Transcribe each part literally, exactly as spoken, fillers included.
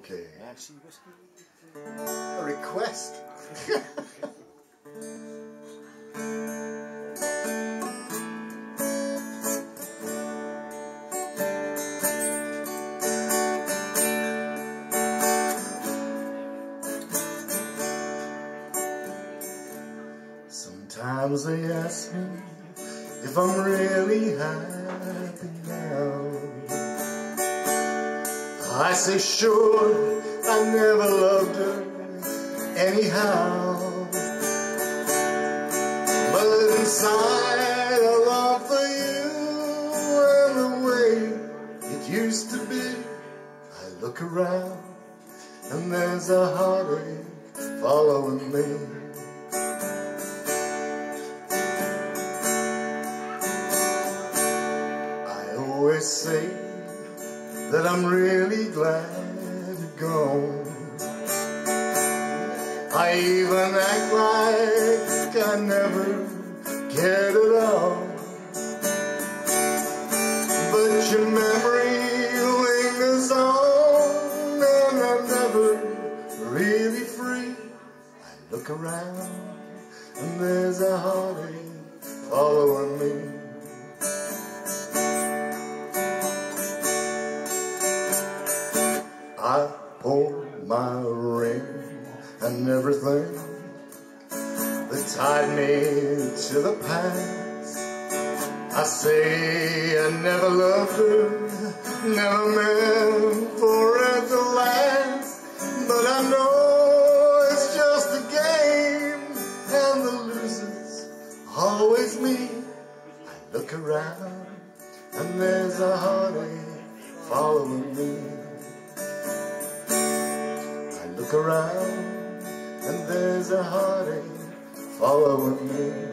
Okay. A request. Sometimes they ask me if I'm really happy now. I say sure, I never loved her anyhow. But inside I long for you and the way it used to be. I look around and there's a heartache following me. I always say that I'm really glad you're gone. I even act like I never cared at all. But your memory lingers on, and I'm never really free. I look around and there's a heartache following me. I pulled my ring and everything that tied me to the past. I say I never loved her, never meant for it to last. But I know it's just a game, and the loser's always me. I look around and there's a heartache following me. Look around and there's a heartache following me.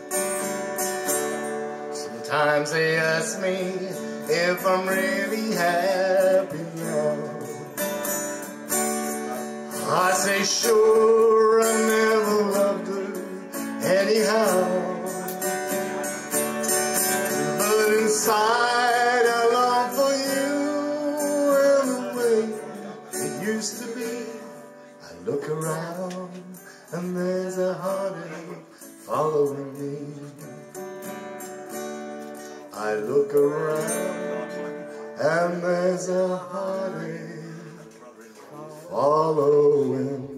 Sometimes they ask me if I'm really happy now. I say sure, I never loved her anyhow. But inside I long for you and the way it used to be. I look around and there's a heartache following me. I look around and there's a heartache following me.